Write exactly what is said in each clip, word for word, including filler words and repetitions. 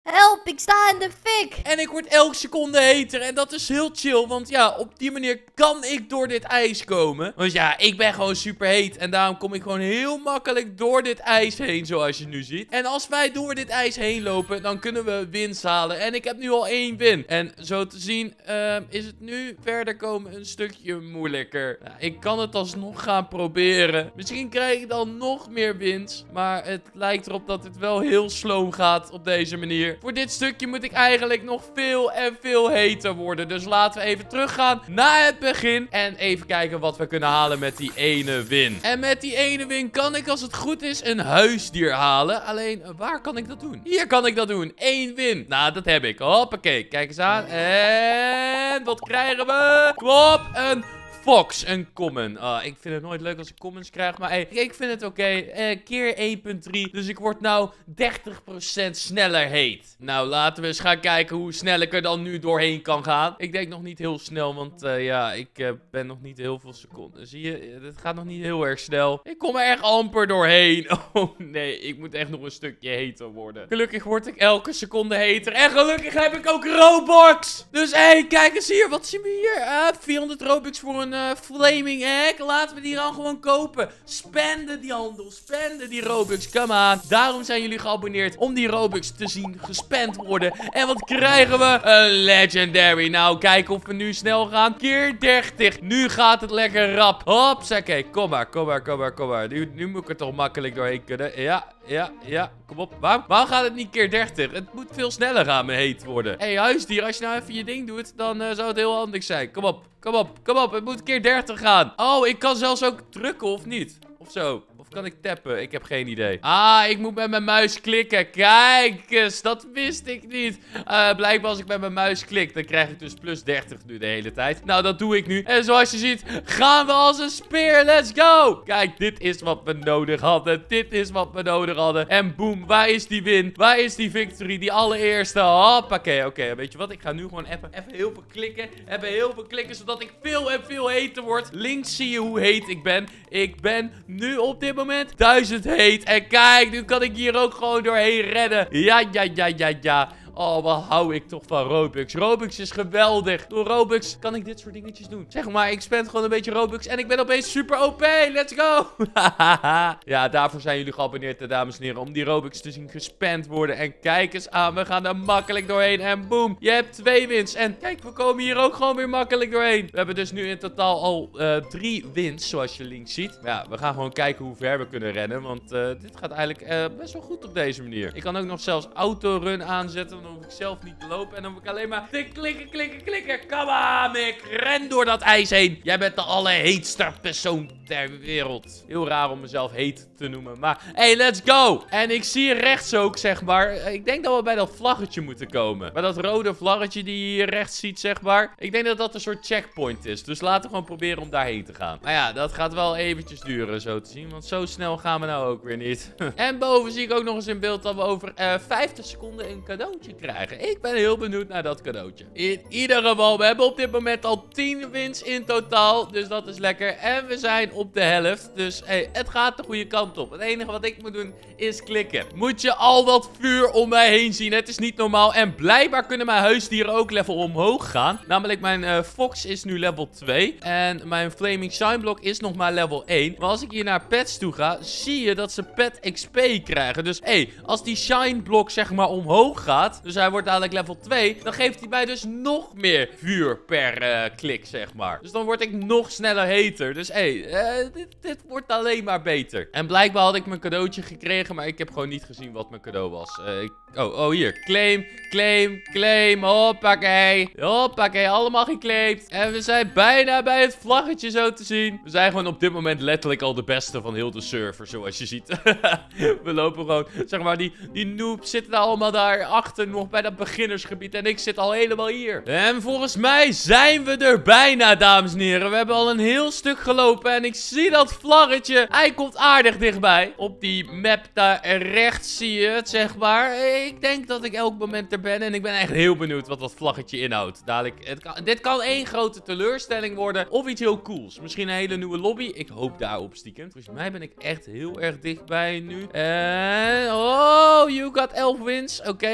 Help, ik sta in de fik. En ik word elke seconde heter. En dat is heel chill. Want ja, op die manier kan ik door dit ijs komen. Want ja, ik ben gewoon super heet. En daarom kom ik gewoon heel makkelijk door dit ijs heen. Zoals je nu ziet. En als wij door dit ijs heen lopen, dan kunnen we winst halen. En ik heb nu al één win. En zo te zien uh, is het nu verder komen een stukje moeilijker. Nou, ik kan het alsnog gaan proberen. Misschien krijg ik dan nog meer winst. Maar het lijkt erop dat het wel heel sloom gaat op deze manier. Voor dit stukje moet ik eigenlijk nog veel en veel heter worden. Dus laten we even teruggaan naar het begin. En even kijken wat we kunnen halen met die ene win. En met die ene win kan ik, als het goed is, een huisdier halen. Alleen, waar kan ik dat doen? Hier kan ik dat doen. Eén win. Nou, dat heb ik. Hoppakee. Kijk eens aan. En wat krijgen we? Kom op. Een Fox, een common. Uh, ik vind het nooit leuk als ik commons krijg. Maar hey, ik vind het oké. Okay. Uh, keer één punt drie. Dus ik word nou dertig procent sneller heet. Nou, laten we eens gaan kijken hoe snel ik er dan nu doorheen kan gaan. Ik denk nog niet heel snel. Want uh, ja, ik uh, ben nog niet heel veel seconden. Zie je? Het gaat nog niet heel erg snel. Ik kom er echt amper doorheen. Oh nee, ik moet echt nog een stukje heter worden. Gelukkig word ik elke seconde heter. En gelukkig heb ik ook Robux. Dus hé, hey, kijk eens hier. Wat zien we hier? Uh, vierhonderd Robux voor een Uh, flaming egg. Laten we die dan gewoon kopen. Spenden die handel. Spenden die Robux. Come on. Daarom zijn jullie geabonneerd. Om die Robux te zien gespend worden. En wat krijgen we? Een legendary. Nou, kijken of we nu snel gaan. Keer dertig. Nu gaat het lekker rap. Hopsakee. Kom maar, kom maar, kom maar, kom maar. Nu, nu moet ik er toch makkelijk doorheen kunnen. Ja, ja, ja. Kom op. Waarom, waarom gaat het niet keer dertig? Het moet veel sneller gaan met heet worden. Hé, hey, huisdier. Als je nou even je ding doet, dan uh, zou het heel handig zijn. Kom op. Kom op, kom op. Het moet keer dertig gaan. Oh, ik kan zelfs ook drukken, of niet? Of zo. Of kan ik tappen? Ik heb geen idee. Ah, ik moet met mijn muis klikken. Kijk eens, dat wist ik niet. Uh, blijkbaar als ik met mijn muis klik, dan krijg ik dus plus dertig nu de hele tijd. Nou, dat doe ik nu. En zoals je ziet, gaan we als een speer. Let's go. Kijk, dit is wat we nodig hadden. Dit is wat we nodig hadden. En boom, waar is die win? Waar is die victory? Die allereerste. Hoppakee. Oké, okay, weet je wat? Ik ga nu gewoon even, even heel veel klikken. Even heel veel klikken, zodat ik veel en veel heter word. Links zie je hoe heet ik ben. Ik ben nu op dit moment duizend heet. En kijk, nu kan ik hier ook gewoon doorheen redden. Ja, ja, ja, ja, ja. Oh, wat hou ik toch van Robux. Robux is geweldig. Door Robux kan ik dit soort dingetjes doen. Zeg maar, ik spend gewoon een beetje Robux en ik ben opeens super O P. Let's go. Ja, daarvoor zijn jullie geabonneerd, dames en heren. Om die Robux te zien gespend worden. En kijk eens aan, we gaan er makkelijk doorheen. En boom, je hebt twee wins. En kijk, we komen hier ook gewoon weer makkelijk doorheen. We hebben dus nu in totaal al uh, drie wins, zoals je links ziet. Ja, we gaan gewoon kijken hoe ver we kunnen rennen. Want uh, dit gaat eigenlijk uh, best wel goed op deze manier. Ik kan ook nog zelfs autorun aanzetten. Dan hoef ik zelf niet te lopen. En dan hoef ik alleen maar te klikken, klikken, klikken. Come on, ik ren door dat ijs heen. Jij bent de allerheetste persoon ter wereld. Heel raar om mezelf heet te noemen. Maar, hey, let's go. En ik zie rechts ook, zeg maar. Ik denk dat we bij dat vlaggetje moeten komen. Bij dat rode vlaggetje die je hier rechts ziet, zeg maar. Ik denk dat dat een soort checkpoint is. Dus laten we gewoon proberen om daarheen te gaan. Maar ja, dat gaat wel eventjes duren, zo te zien. Want zo snel gaan we nou ook weer niet. En boven zie ik ook nog eens in beeld dat we over uh, vijftig seconden een cadeautje krijgen. Ik ben heel benieuwd naar dat cadeautje. In ieder geval, we hebben op dit moment al tien wins in totaal. Dus dat is lekker. En we zijn op de helft. Dus hey, het gaat de goede kant op. Het enige wat ik moet doen is klikken. Moet je al dat vuur om mij heen zien. Het is niet normaal. En blijkbaar kunnen mijn huisdieren ook level omhoog gaan. Namelijk mijn uh, Fox is nu level twee. En mijn Flaming Shine Block is nog maar level één. Maar als ik hier naar pets toe ga, zie je dat ze pet X P krijgen. Dus hey, als die Shine Block zeg maar omhoog gaat, dus hij wordt dadelijk level twee, dan geeft hij mij dus nog meer vuur per uh, klik, zeg maar. Dus dan word ik nog sneller heter. Dus hé, hey, uh, dit, dit wordt alleen maar beter. En blijkbaar had ik mijn cadeautje gekregen, maar ik heb gewoon niet gezien wat mijn cadeau was. Uh, ik... Oh, oh, hier. Claim, claim, claim. Hoppakee. Hoppakee, allemaal geclaimd. En we zijn bijna bij het vlaggetje zo te zien. We zijn gewoon op dit moment letterlijk al de beste van heel de server, zoals je ziet. We lopen gewoon, zeg maar, die, die noobs zitten allemaal daar achter nog bij dat beginnersgebied. En ik zit al helemaal hier. En volgens mij zijn we er bijna, dames en heren. We hebben al een heel stuk gelopen. En ik zie dat vlaggetje. Hij komt aardig dichtbij. Op die map daar rechts zie je het, zeg maar. Ik denk dat ik elk moment er ben. En ik ben echt heel benieuwd wat dat vlaggetje inhoudt. Dadelijk, het kan, dit kan één grote teleurstelling worden. Of iets heel cools. Misschien een hele nieuwe lobby. Ik hoop daarop stiekem. Volgens mij ben ik echt heel erg dichtbij nu. En... Oh, you got elf wins. Oké, okay. Ik denk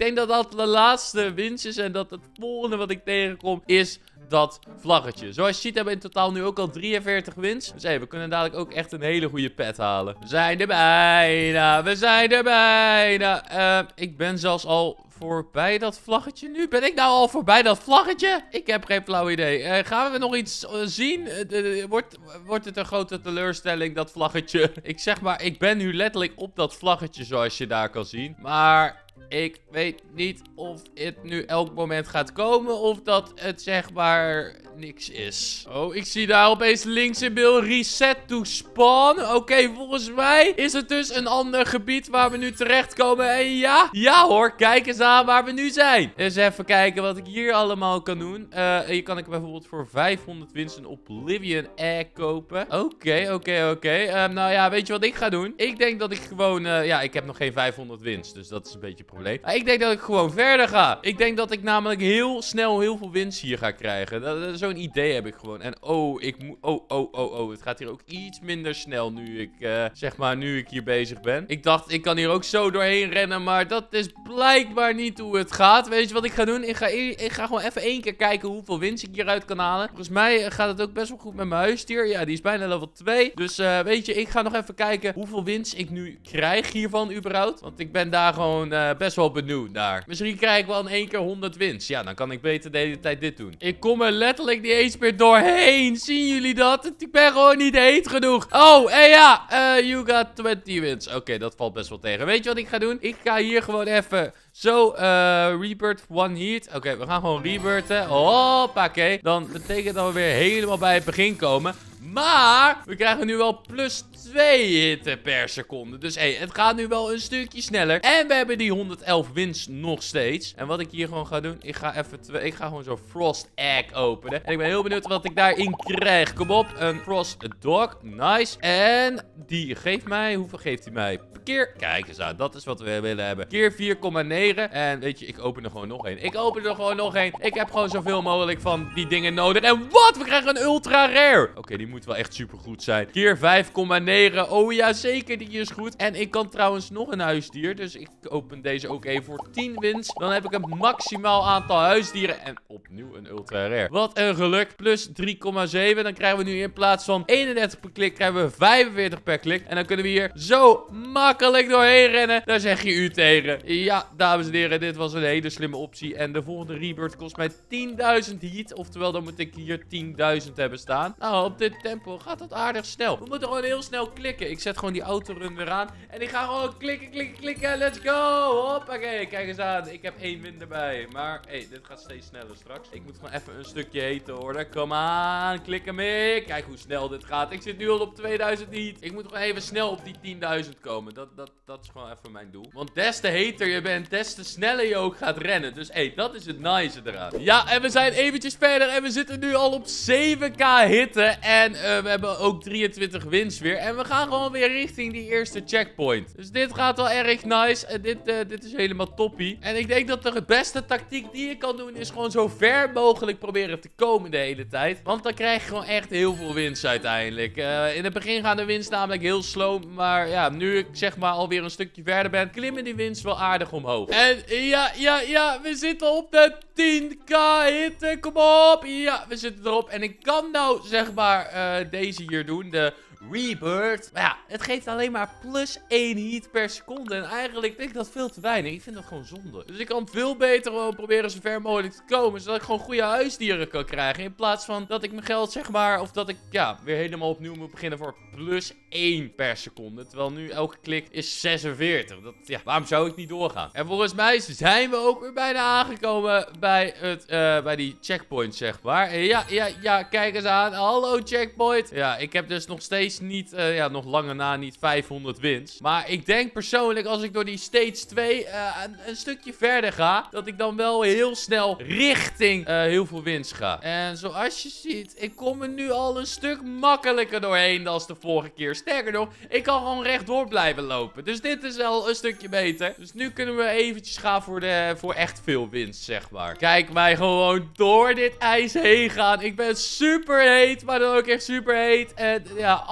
denk dat dat de laatste winst is. En dat het volgende wat ik tegenkom is dat vlaggetje. Zoals je ziet hebben we in totaal nu ook al drieënveertig wins. Dus hey, we kunnen dadelijk ook echt een hele goede pet halen. We zijn er bijna. We zijn er bijna. Uh, ik ben zelfs al voorbij dat vlaggetje nu. Ben ik nou al voorbij dat vlaggetje? Ik heb geen flauw idee. Uh, gaan we nog iets uh, zien? Uh, uh, wordt, wordt het een grote teleurstelling, dat vlaggetje? Ik zeg maar, ik ben nu letterlijk op dat vlaggetje, zoals je daar kan zien. Maar ik weet niet of het nu elk moment gaat komen of dat het zeg maar niks is. Oh, ik zie daar opeens links in beeld reset to spawn. Oké, okay, volgens mij is het dus een ander gebied waar we nu terechtkomen. En ja, ja hoor, kijk eens aan waar we nu zijn. Eens even kijken wat ik hier allemaal kan doen. Uh, hier kan ik bijvoorbeeld voor vijfhonderd winst een Oblivion Egg kopen. Oké, okay, oké, okay, oké. Okay. Uh, nou ja, weet je wat ik ga doen? Ik denk dat ik gewoon, uh, ja, ik heb nog geen vijfhonderd winst, dus dat is een beetje probleem. Maar ik denk dat ik gewoon verder ga. Ik denk dat ik namelijk heel snel heel veel winst hier ga krijgen. Zo'n idee heb ik gewoon. En oh, ik moet... Oh, oh, oh, oh. Het gaat hier ook iets minder snel nu ik, uh, zeg maar, nu ik hier bezig ben. Ik dacht, ik kan hier ook zo doorheen rennen, maar dat is blijkbaar niet hoe het gaat. Weet je wat ik ga doen? Ik ga, ik ga gewoon even één keer kijken hoeveel winst ik hieruit kan halen. Volgens mij gaat het ook best wel goed met mijn huisdier. Ja, die is bijna level twee. Dus uh, weet je, ik ga nog even kijken hoeveel winst ik nu krijg hiervan überhaupt. Want ik ben daar gewoon uh, best wel benieuwd naar. Misschien krijg ik wel in één keer honderd winst. Ja, dan kan ik beter de hele tijd dit doen. Ik kom er letterlijk niet eens meer doorheen. Zien jullie dat? Ik ben gewoon niet heet genoeg. Oh, en ja. Uh, you got twintig wins. Oké, okay, dat valt best wel tegen. Weet je wat ik ga doen? Ik ga hier gewoon even zo, uh, rebirth one heat. Oké, okay, we gaan gewoon rebirthen. Hoppakee. Dan betekent dat we weer helemaal bij het begin komen. Maar we krijgen nu wel plus twee hitten per seconde. Dus hey, het gaat nu wel een stukje sneller. En we hebben die honderdelf winst nog steeds. En wat ik hier gewoon ga doen, ik ga even twee, ik ga gewoon zo'n Frost Egg openen. En ik ben heel benieuwd wat ik daarin krijg. Kom op, een Frost Dog. Nice. En die geeft mij, hoeveel geeft hij mij? Keer, kijk eens aan, dat is wat we willen hebben. Keer vier komma negen. En weet je, ik open er gewoon nog één. Ik open er gewoon nog één. Ik heb gewoon zoveel mogelijk van die dingen nodig. En wat? We krijgen een ultra rare. Oké, okay, die moet wel echt super goed zijn. Keer vijf komma negen. Oh ja, zeker, die is goed. En ik kan trouwens nog een huisdier. Dus ik open deze ook even voor tien winst. Dan heb ik een maximaal aantal huisdieren. En opnieuw een ultra rare. Wat een geluk. Plus drie komma zeven. Dan krijgen we nu in plaats van eenendertig per klik, krijgen we vijfenveertig per klik. En dan kunnen we hier zo makkelijk doorheen rennen. Daar zeg je u tegen. Ja, dames en heren, dit was een hele slimme optie. En de volgende rebirth kost mij tienduizend heat. Oftewel, dan moet ik hier tienduizend hebben staan. Nou, op dit tempo gaat dat aardig snel. We moeten gewoon heel snel klikken. Ik zet gewoon die autorun weer aan. En ik ga gewoon klikken, klikken, klikken. Let's go. Hoppakee. Kijk eens aan. Ik heb één win erbij. Maar, hé, hey, dit gaat steeds sneller straks. Ik moet gewoon even een stukje heten worden. Kom aan. Klikken mee. Kijk hoe snel dit gaat. Ik zit nu al op tweeduizend heat. Ik moet gewoon even snel op die tienduizend komen. Dat, dat, dat is gewoon even mijn doel. Want des te heter je bent, des te sneller je ook gaat rennen. Dus, hé, hey, dat is het nice eraan. Ja, en we zijn eventjes verder. En we zitten nu al op zeven k hitten. En uh, we hebben ook drieëntwintig wins weer. En we gaan gewoon weer richting die eerste checkpoint. Dus dit gaat wel erg nice. En dit, uh, dit is helemaal toppie. En ik denk dat de beste tactiek die je kan doen is gewoon zo ver mogelijk proberen te komen de hele tijd. Want dan krijg je gewoon echt heel veel wins uiteindelijk. Uh, in het begin gaan de wins namelijk heel slow. Maar ja, nu ik zeg maar alweer een stukje verder ben, klimmen die wins wel aardig omhoog. En ja, ja, ja, we zitten op de tien k hitten. Kom op. Ja, we zitten erop. En ik kan nou zeg maar uh, deze hier doen. De rebirth. Maar ja, het geeft alleen maar plus één heat per seconde. En eigenlijk vind ik dat veel te weinig. Ik vind dat gewoon zonde. Dus ik kan veel beter gewoon proberen zo ver mogelijk te komen. Zodat ik gewoon goede huisdieren kan krijgen. In plaats van dat ik mijn geld zeg maar, of dat ik ja, weer helemaal opnieuw moet beginnen voor plus één per seconde. Terwijl nu elke klik is zesenveertig. Dat, ja, waarom zou ik niet doorgaan? En volgens mij zijn we ook weer bijna aangekomen bij, het, uh, bij die checkpoint zeg maar. Ja, ja, ja, kijk eens aan. Hallo checkpoint. Ja, ik heb dus nog steeds niet, uh, ja, nog lange na niet vijfhonderd wins. Maar ik denk persoonlijk, als ik door die stage twee uh, een, een stukje verder ga, dat ik dan wel heel snel richting uh, heel veel wins ga. En zoals je ziet, ik kom er nu al een stuk makkelijker doorheen dan de vorige keer. Sterker nog, ik kan gewoon rechtdoor blijven lopen. Dus dit is wel een stukje beter. Dus nu kunnen we eventjes gaan voor, de, voor echt veel winst, zeg maar. Kijk mij gewoon door dit ijs heen gaan. Ik ben super heet, maar dan ook echt super heet. En ja,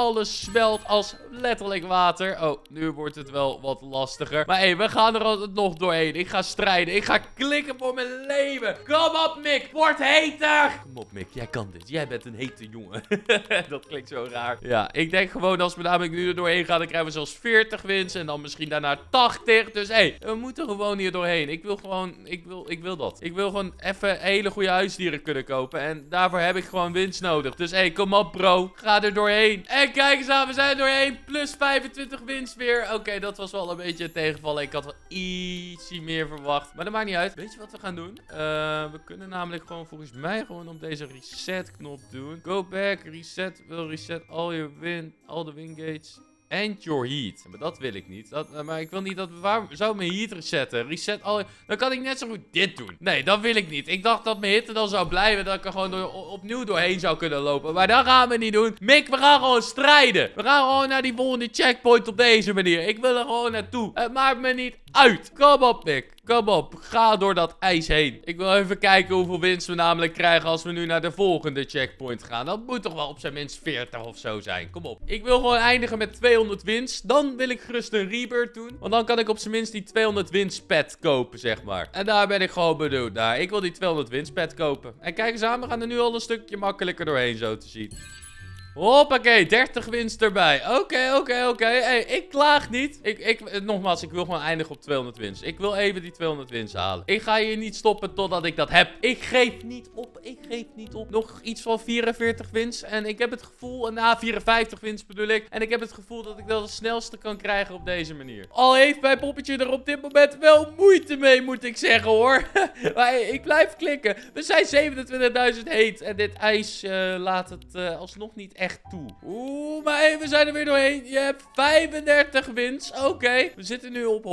alles smelt als letterlijk water. Oh, nu wordt het wel wat lastiger. Maar hé, hey, we gaan er altijd nog doorheen. Ik ga strijden. Ik ga klikken voor mijn leven. Kom op, Mick. Word heter. Kom op, Mick. Jij kan dit. Jij bent een hete jongen. Dat klinkt zo raar. Ja, ik denk gewoon als we namelijk nu er doorheen gaan, dan krijgen we zelfs veertig wins. En dan misschien daarna tachtig. Dus hé, hey, we moeten gewoon hier doorheen. Ik wil gewoon, ik wil, ik wil dat. Ik wil gewoon even hele goede huisdieren kunnen kopen. En daarvoor heb ik gewoon winst nodig. Dus hé, hey, kom op, bro. Ga er doorheen. En kijk eens aan, we zijn er doorheen. Plus vijfentwintig winst weer. Oké, okay, dat was wel een beetje tegenvallen. Ik had wel ietsje meer verwacht. Maar dat maakt niet uit. Weet je wat we gaan doen? Uh, we kunnen namelijk gewoon volgens mij gewoon op deze reset knop doen. Go back, reset, wil reset all your win, all the win gates. And your heat. Maar dat wil ik niet. Dat, uh, maar ik wil niet dat... Waar zou mijn heat resetten? Reset al... Dan kan ik net zo goed dit doen. Nee, dat wil ik niet. Ik dacht dat mijn hitte dan zou blijven. Dat ik er gewoon door, opnieuw doorheen zou kunnen lopen. Maar dat gaan we niet doen. Mick, we gaan gewoon strijden. We gaan gewoon naar die volgende checkpoint op deze manier. Ik wil er gewoon naartoe. Het maakt me niet uit. Kom op, Mick. Kom op, ga door dat ijs heen. Ik wil even kijken hoeveel winst we namelijk krijgen als we nu naar de volgende checkpoint gaan. Dat moet toch wel op zijn minst veertig of zo zijn. Kom op. Ik wil gewoon eindigen met tweehonderd winst. Dan wil ik gerust een rebirth doen. Want dan kan ik op zijn minst die tweehonderd winst pet kopen, zeg maar. En daar ben ik gewoon benieuwd naar. Ik wil die tweehonderd winst pet kopen. En kijk eens aan, we gaan er nu al een stukje makkelijker doorheen, zo te zien. Hoppakee, dertig winst erbij. Oké, okay, oké, okay, oké. Okay. Hey, ik klaag niet. Ik, ik, nogmaals, ik wil gewoon eindigen op tweehonderd winst. Ik wil even die tweehonderd winst halen. Ik ga hier niet stoppen totdat ik dat heb. Ik geef niet op. Ik geef niet op. Nog iets van vierenveertig winst. En ik heb het gevoel, na vierenvijftig winst bedoel ik. En ik heb het gevoel dat ik dat het snelste kan krijgen op deze manier. Al heeft mijn poppetje er op dit moment wel moeite mee, moet ik zeggen hoor. Maar hey, ik blijf klikken. We zijn zevenentwintigduizend heet. En dit ijs uh, laat het uh, alsnog niet echt echt toe. Oeh, maar hey, we zijn er weer doorheen. Je hebt vijfendertig winst. Oké. Okay. We zitten nu op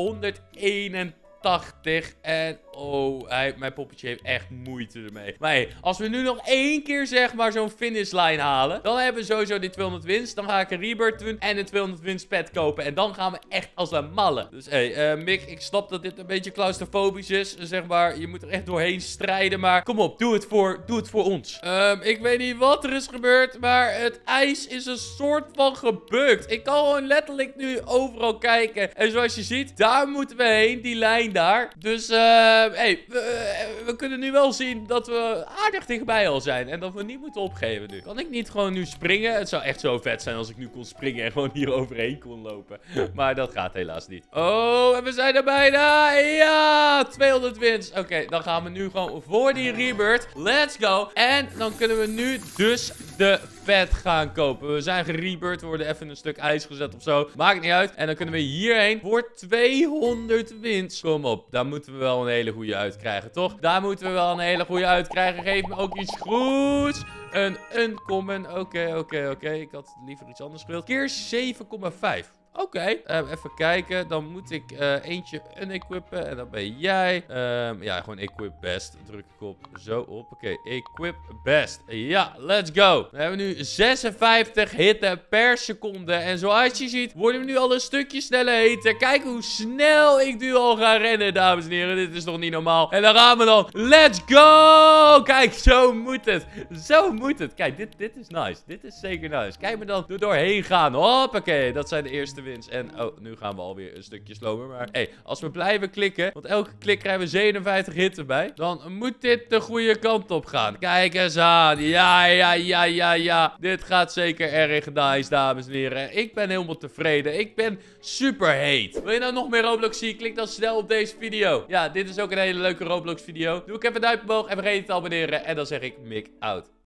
honderdeenentachtig. En oh, hij, mijn poppetje heeft echt moeite ermee. Maar hey, als we nu nog één keer zeg maar zo'n finishlijn halen, dan hebben we sowieso die tweehonderd winst. Dan ga ik een rebirth doen en een tweehonderd winst pet kopen. En dan gaan we echt als een malle. Dus hey, uh, Mick, ik snap dat dit een beetje claustrofobisch is. Zeg maar, je moet er echt doorheen strijden. Maar kom op, doe het voor, doe het voor ons. Um, ik weet niet wat er is gebeurd, maar het ijs is een soort van gebukt. Ik kan gewoon letterlijk nu overal kijken. En zoals je ziet, daar moeten we heen, die lijn daar. Dus, uh, hey, we, we kunnen nu wel zien dat we aardig dichtbij al zijn. En dat we niet moeten opgeven nu. Kan ik niet gewoon nu springen? Het zou echt zo vet zijn als ik nu kon springen en gewoon hier overheen kon lopen. Maar dat gaat helaas niet. Oh, en we zijn er bijna. Ja, tweehonderd winst. Oké, okay, dan gaan we nu gewoon voor die rebirth. Let's go. En dan kunnen we nu dus de pet gaan kopen. We zijn gerebirth. We worden even een stuk ijs gezet of zo. Maakt niet uit. En dan kunnen we hierheen voor tweehonderd winst. Kom op, daar moeten we wel een hele goede uitkrijgen, toch? Daar moeten we wel een hele goede uitkrijgen. Geef me ook iets goeds. Een uncommon. Oké, okay, oké, okay, oké. Okay. Ik had liever iets anders gewild. Keer zeven komma vijf. Oké, okay. uh, even kijken. Dan moet ik uh, eentje unequippen. En dat ben jij. Um, ja, gewoon equip best. Druk ik op zo op. Oké, okay. Equip best. Ja, let's go. We hebben nu zesenvijftig hitten per seconde. En zoals je ziet, worden we nu al een stukje sneller heten. Kijk hoe snel ik nu al ga rennen, dames en heren. Dit is toch niet normaal. En dan gaan we dan. Let's go! Kijk, zo moet het. Zo moet het. Kijk, dit, dit is nice. Dit is zeker nice. Kijk me dan er doorheen gaan. Hoppakee. Dat zijn de eerste winst. En oh, nu gaan we alweer een stukje slower. Maar hey, als we blijven klikken, want elke klik krijgen we zevenenvijftig hitten bij, dan moet dit de goede kant op gaan. Kijk eens aan. Ja, ja, ja, ja, ja. Dit gaat zeker erg nice, dames en heren. Ik ben helemaal tevreden. Ik ben super heet. Wil je nou nog meer Roblox zien? Klik dan snel op deze video. Ja, dit is ook een hele leuke Roblox video. Doe ik even een duimpje omhoog en vergeet niet te abonneren. En dan zeg ik Mick out.